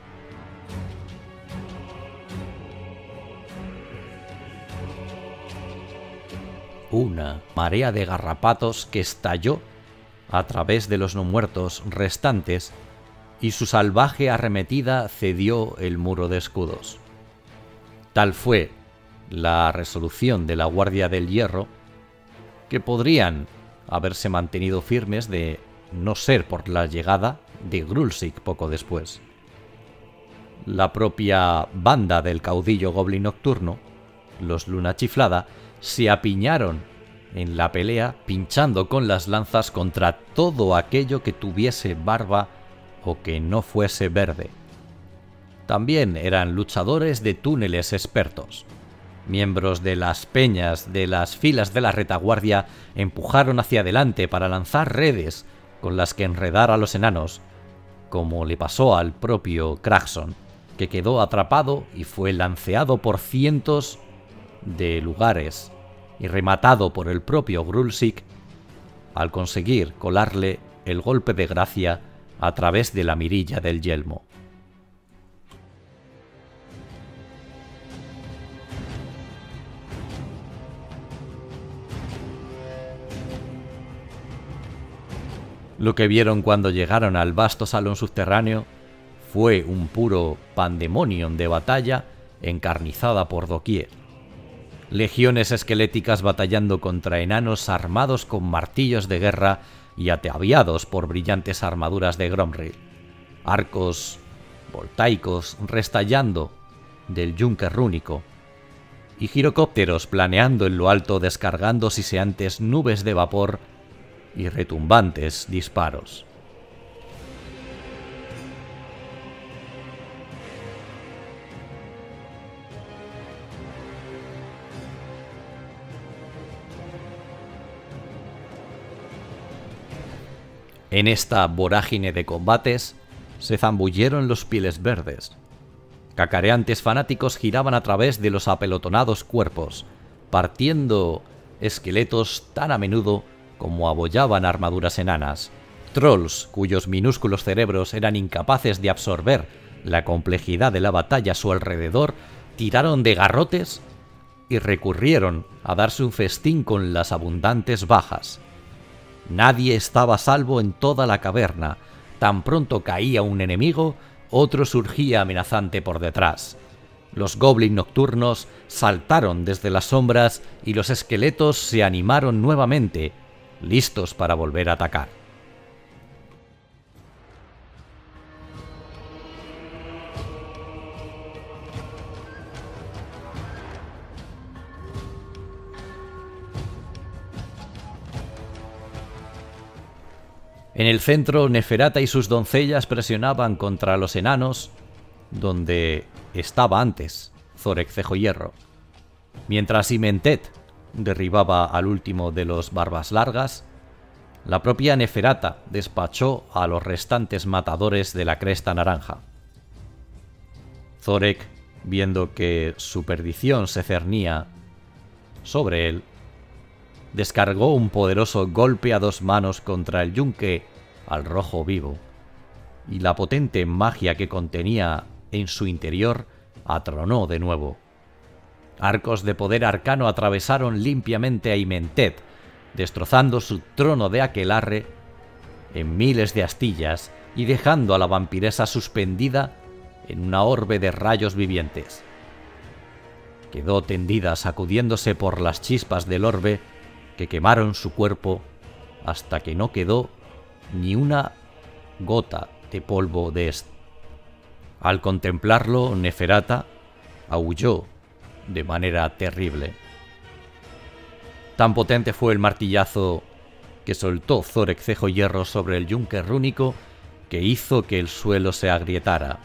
Una marea de garrapatos que estalló a través de los no muertos restantes y su salvaje arremetida cedió el muro de escudos. Tal fue la resolución de la Guardia del Hierro que podrían haberse mantenido firmes de no ser por la llegada de Grulsik poco después. La propia banda del caudillo Goblin Nocturno, los Luna Chiflada, se apiñaron en la pelea pinchando con las lanzas contra todo aquello que tuviese barba o que no fuese verde. También eran luchadores de túneles expertos. Miembros de las peñas de las filas de la retaguardia empujaron hacia adelante para lanzar redes con las que enredar a los enanos, como le pasó al propio Craxon, que quedó atrapado y fue lanceado por cientos de lugares y rematado por el propio Grulsik al conseguir colarle el golpe de gracia a través de la mirilla del yelmo. Lo que vieron cuando llegaron al vasto salón subterráneo fue un puro pandemonium de batalla encarnizada por doquier. Legiones esqueléticas batallando contra enanos armados con martillos de guerra y ataviados por brillantes armaduras de Gromril. Arcos voltaicos restallando del yunque rúnico y girocópteros planeando en lo alto descargando siseantes nubes de vapor y retumbantes disparos. En esta vorágine de combates se zambulleron los pieles verdes. Cacareantes fanáticos giraban a través de los apelotonados cuerpos, partiendo esqueletos tan a menudo como abollaban armaduras enanas. Trolls, cuyos minúsculos cerebros eran incapaces de absorber la complejidad de la batalla a su alrededor, tiraron de garrotes y recurrieron a darse un festín con las abundantes bajas. Nadie estaba a salvo en toda la caverna. Tan pronto caía un enemigo, otro surgía amenazante por detrás. Los goblins nocturnos saltaron desde las sombras y los esqueletos se animaron nuevamente, listos para volver a atacar. En el centro, Neferata y sus doncellas presionaban contra los enanos, donde estaba antes Zorek Cejo Hierro, mientras Imentet derribaba al último de los barbas largas. La propia Neferata despachó a los restantes matadores de la Cresta Naranja. Thorek, viendo que su perdición se cernía sobre él, descargó un poderoso golpe a dos manos contra el yunque al rojo vivo, y la potente magia que contenía en su interior atronó de nuevo. Arcos de poder arcano atravesaron limpiamente a Imentet, destrozando su trono de aquelarre en miles de astillas y dejando a la vampiresa suspendida en una orbe de rayos vivientes. Quedó tendida sacudiéndose por las chispas del orbe que quemaron su cuerpo hasta que no quedó ni una gota de polvo de este. Al contemplarlo, Neferata aulló de manera terrible. Tan potente fue el martillazo que soltó Thorek Cejo Hierro sobre el yunque rúnico que hizo que el suelo se agrietara.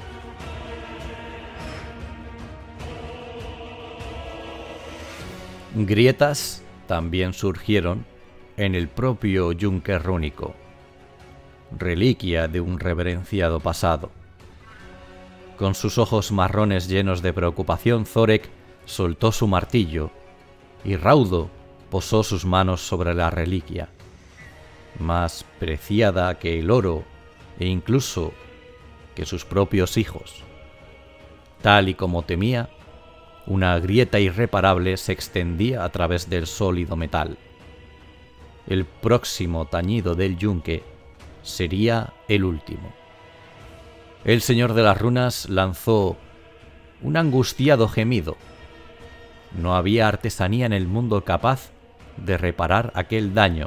Grietas también surgieron en el propio yunque rúnico, reliquia de un reverenciado pasado. Con sus ojos marrones llenos de preocupación, Thorek soltó su martillo y raudo posó sus manos sobre la reliquia, más preciada que el oro e incluso que sus propios hijos. Tal y como temía, una grieta irreparable se extendía a través del sólido metal. El próximo tañido del yunque sería el último. El Señor de las Runas lanzó un angustiado gemido. No había artesanía en el mundo capaz de reparar aquel daño.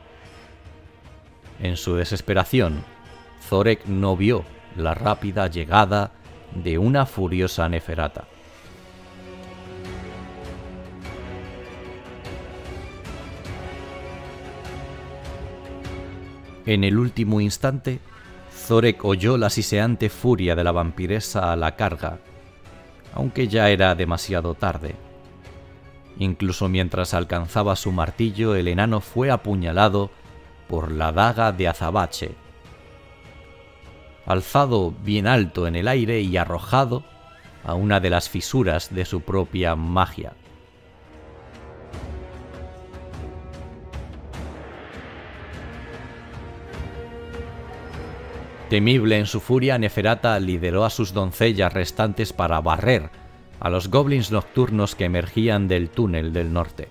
En su desesperación, Thorek no vio la rápida llegada de una furiosa Neferata. En el último instante, Thorek oyó la siseante furia de la vampiresa a la carga, aunque ya era demasiado tarde. Incluso mientras alcanzaba su martillo, el enano fue apuñalado por la daga de azabache, alzado bien alto en el aire y arrojado a una de las fisuras de su propia magia. Temible en su furia, Neferata lideró a sus doncellas restantes para barrer a los goblins nocturnos que emergían del túnel del norte.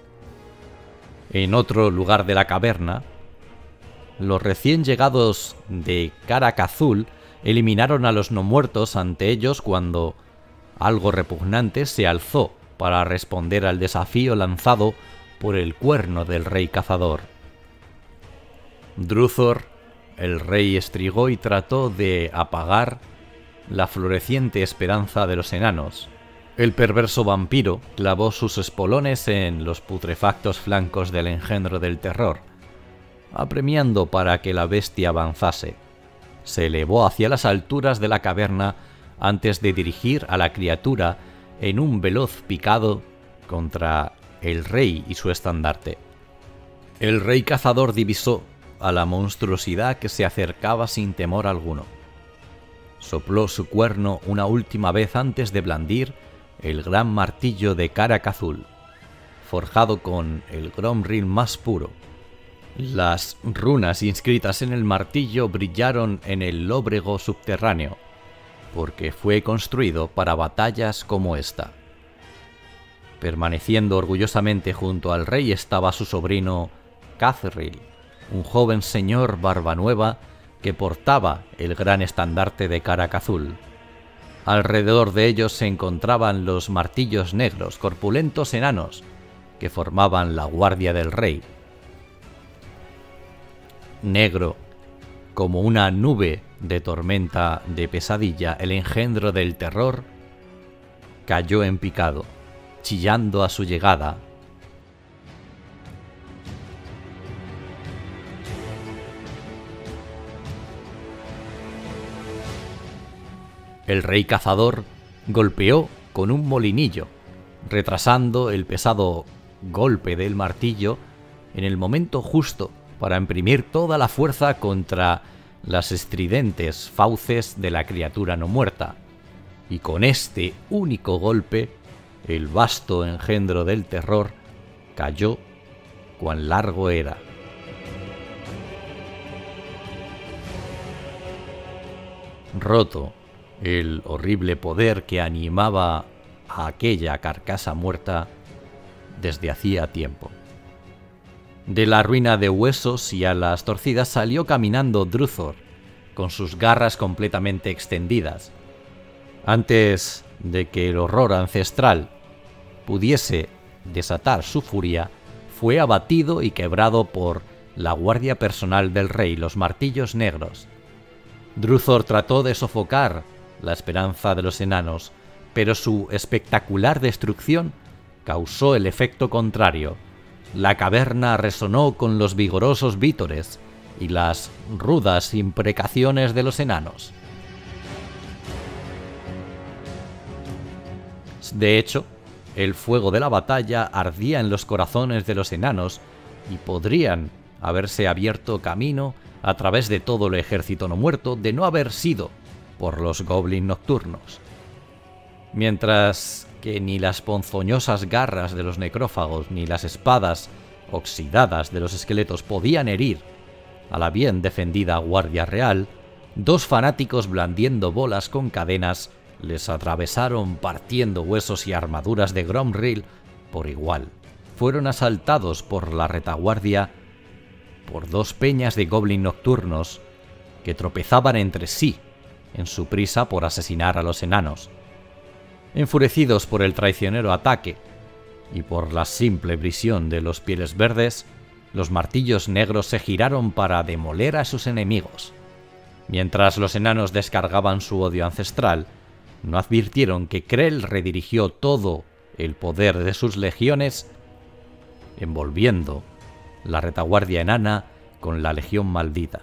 En otro lugar de la caverna, los recién llegados de Karak Azul eliminaron a los no muertos ante ellos cuando algo repugnante se alzó para responder al desafío lanzado por el cuerno del rey cazador. Druthor, el rey estrigó y trató de apagar la floreciente esperanza de los enanos. El perverso vampiro clavó sus espolones en los putrefactos flancos del engendro del terror, apremiando para que la bestia avanzase. Se elevó hacia las alturas de la caverna antes de dirigir a la criatura en un veloz picado contra el rey y su estandarte. El rey cazador divisó a la monstruosidad que se acercaba sin temor alguno. Sopló su cuerno una última vez antes de blandir el gran martillo de Karak Azul, forjado con el Gromril más puro. Las runas inscritas en el martillo brillaron en el lóbrego subterráneo, porque fue construido para batallas como esta. Permaneciendo orgullosamente junto al rey estaba su sobrino Cathril, un joven señor barbanueva que portaba el gran estandarte de Karak Azul. Alrededor de ellos se encontraban los martillos negros, corpulentos enanos, que formaban la guardia del rey. Negro, como una nube de tormenta de pesadilla, el engendro del terror cayó en picado, chillando a su llegada. El rey cazador golpeó con un molinillo, retrasando el pesado golpe del martillo en el momento justo para imprimir toda la fuerza contra las estridentes fauces de la criatura no muerta, y con este único golpe, el vasto engendro del terror cayó cuán largo era. Roto el horrible poder que animaba a aquella carcasa muerta desde hacía tiempo. De la ruina de huesos y alas torcidas salió caminando Druthor, con sus garras completamente extendidas. Antes de que el horror ancestral pudiese desatar su furia, fue abatido y quebrado por la guardia personal del rey, los Martillos Negros. Druthor trató de sofocar la esperanza de los enanos, pero su espectacular destrucción causó el efecto contrario. La caverna resonó con los vigorosos vítores y las rudas imprecaciones de los enanos. De hecho, el fuego de la batalla ardía en los corazones de los enanos y podrían haberse abierto camino a través de todo el ejército no muerto de no haber sido por los goblins nocturnos. Mientras que ni las ponzoñosas garras de los necrófagos ni las espadas oxidadas de los esqueletos podían herir a la bien defendida guardia real, dos fanáticos blandiendo bolas con cadenas les atravesaron partiendo huesos y armaduras de Gromril por igual. Fueron asaltados por la retaguardia por dos peñas de goblins nocturnos que tropezaban entre sí en su prisa por asesinar a los enanos. Enfurecidos por el traicionero ataque y por la simple visión de los Pieles Verdes, los Martillos Negros se giraron para demoler a sus enemigos. Mientras los enanos descargaban su odio ancestral, no advirtieron que Krell redirigió todo el poder de sus legiones, envolviendo la retaguardia enana con la Legión Maldita.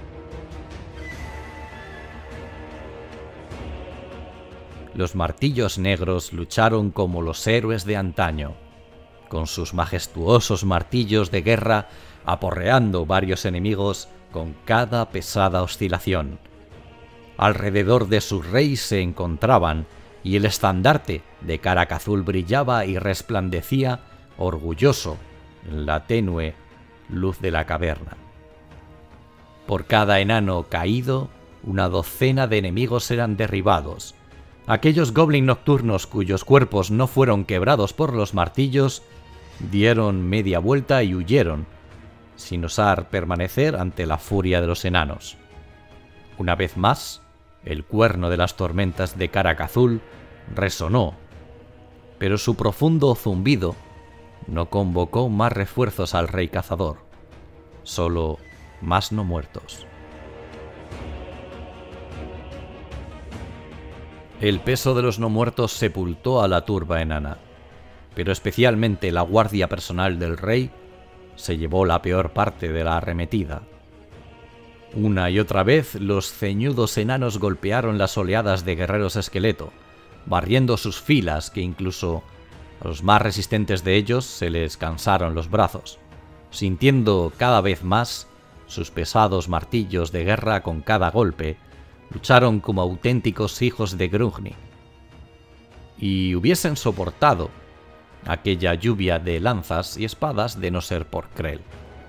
Los Martillos Negros lucharon como los héroes de antaño, con sus majestuosos martillos de guerra aporreando varios enemigos con cada pesada oscilación. Alrededor de su rey se encontraban, y el estandarte de Karak Azul brillaba y resplandecía orgulloso en la tenue luz de la caverna. Por cada enano caído, una docena de enemigos eran derribados. Aquellos goblins nocturnos cuyos cuerpos no fueron quebrados por los martillos dieron media vuelta y huyeron, sin osar permanecer ante la furia de los enanos. Una vez más, el cuerno de las tormentas de Karak Azul resonó, pero su profundo zumbido no convocó más refuerzos al rey cazador, solo más no muertos. El peso de los no muertos sepultó a la turba enana, pero especialmente la guardia personal del rey se llevó la peor parte de la arremetida. Una y otra vez los ceñudos enanos golpearon las oleadas de guerreros esqueleto, barriendo sus filas que incluso a los más resistentes de ellos se les cansaron los brazos, sintiendo cada vez más sus pesados martillos de guerra con cada golpe. Lucharon como auténticos hijos de Grungni, y hubiesen soportado aquella lluvia de lanzas y espadas de no ser por Krell.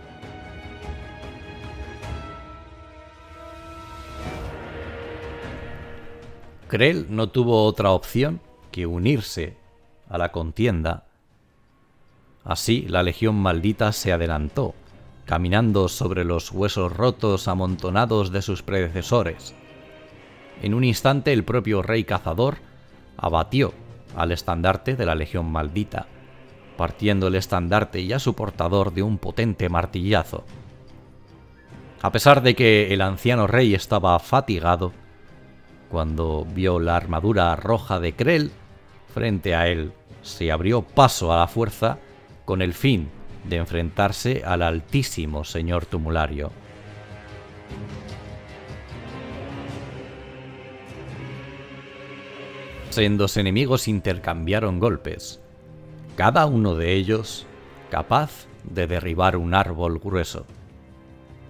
Krell no tuvo otra opción que unirse a la contienda. Así la Legión Maldita se adelantó, caminando sobre los huesos rotos amontonados de sus predecesores. En un instante el propio rey cazador abatió al estandarte de la Legión Maldita, partiendo el estandarte y a su portador de un potente martillazo. A pesar de que el anciano rey estaba fatigado, cuando vio la armadura roja de Krell, frente a él se abrió paso a la fuerza con el fin de enfrentarse al altísimo señor tumulario. Sendos enemigos intercambiaron golpes, cada uno de ellos capaz de derribar un árbol grueso.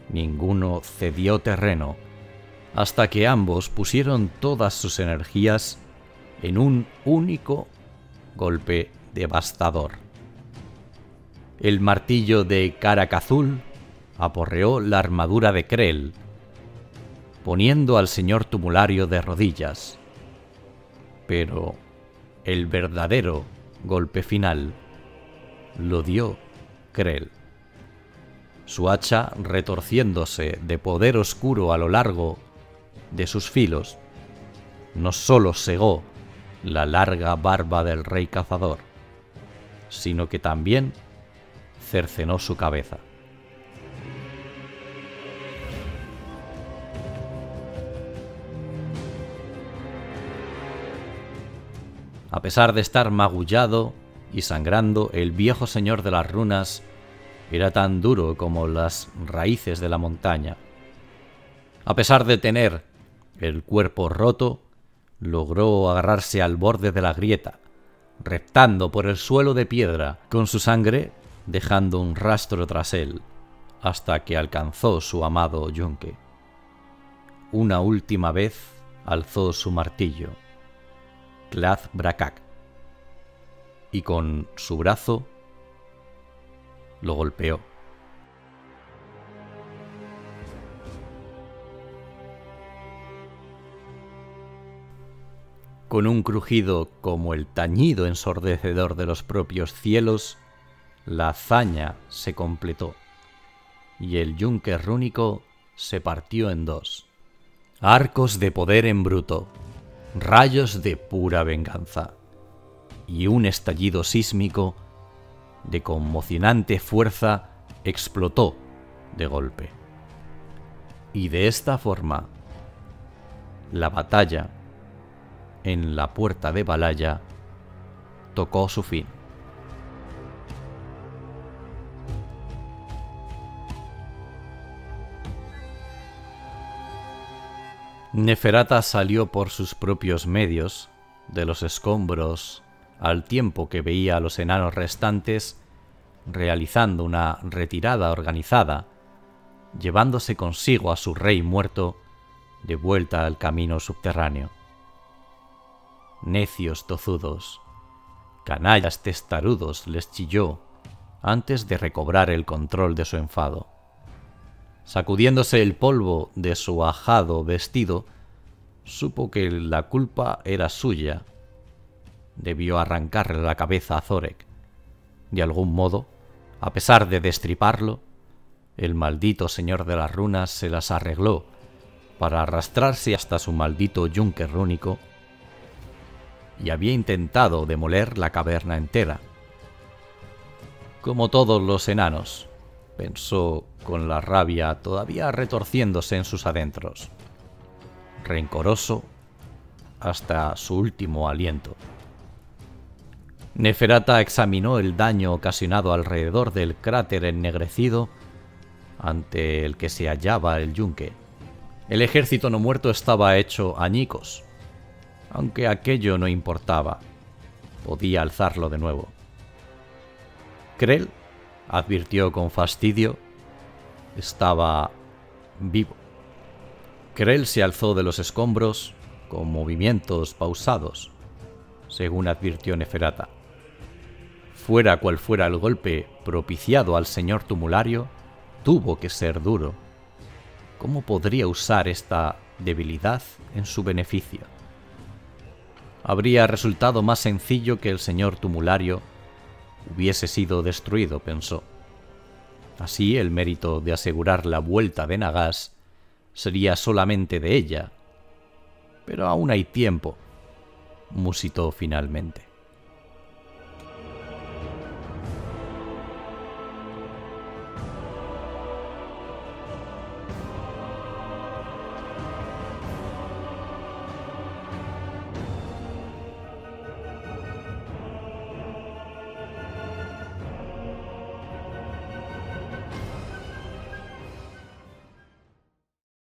Ninguno cedió terreno, hasta que ambos pusieron todas sus energías en un único golpe devastador. El martillo de Caracazul aporreó la armadura de Krell, poniendo al señor tumulario de rodillas. Pero el verdadero golpe final lo dio Krell. Su hacha, retorciéndose de poder oscuro a lo largo de sus filos, no sólo segó la larga barba del rey cazador, sino que también cercenó su cabeza. A pesar de estar magullado y sangrando, el viejo señor de las runas era tan duro como las raíces de la montaña. A pesar de tener el cuerpo roto, logró agarrarse al borde de la grieta, reptando por el suelo de piedra, con su sangre dejando un rastro tras él, hasta que alcanzó su amado yunque. Una última vez alzó su martillo, Cladh-Brakak, y con su brazo lo golpeó. Con un crujido como el tañido ensordecedor de los propios cielos, la hazaña se completó, y el yunque rúnico se partió en dos. Arcos de poder en bruto, rayos de pura venganza, y un estallido sísmico de conmocionante fuerza explotó de golpe. Y de esta forma, la batalla en la puerta de Valhalla tocó su fin. Neferata salió por sus propios medios de los escombros al tiempo que veía a los enanos restantes realizando una retirada organizada, llevándose consigo a su rey muerto de vuelta al camino subterráneo. Necios tozudos, canallas testarudos, les chilló antes de recobrar el control de su enfado. Sacudiéndose el polvo de su ajado vestido, supo que la culpa era suya. Debió arrancarle la cabeza a Thorek. De algún modo, a pesar de destriparlo, el maldito señor de las runas se las arregló para arrastrarse hasta su maldito yunque rúnico, y había intentado demoler la caverna entera. Como todos los enanos, pensó con la rabia todavía retorciéndose en sus adentros, rencoroso hasta su último aliento. Neferata examinó el daño ocasionado alrededor del cráter ennegrecido ante el que se hallaba el yunque. El ejército no muerto estaba hecho añicos, aunque aquello no importaba, podía alzarlo de nuevo. Krell, advirtió con fastidio, estaba vivo. Krell se alzó de los escombros con movimientos pausados, según advirtió Neferata. Fuera cual fuera el golpe propiciado al señor tumulario, tuvo que ser duro. ¿Cómo podría usar esta debilidad en su beneficio? Habría resultado más sencillo que el señor tumulario hubiese sido destruido, pensó. Así el mérito de asegurar la vuelta de Nagash sería solamente de ella. Pero aún hay tiempo, musitó finalmente.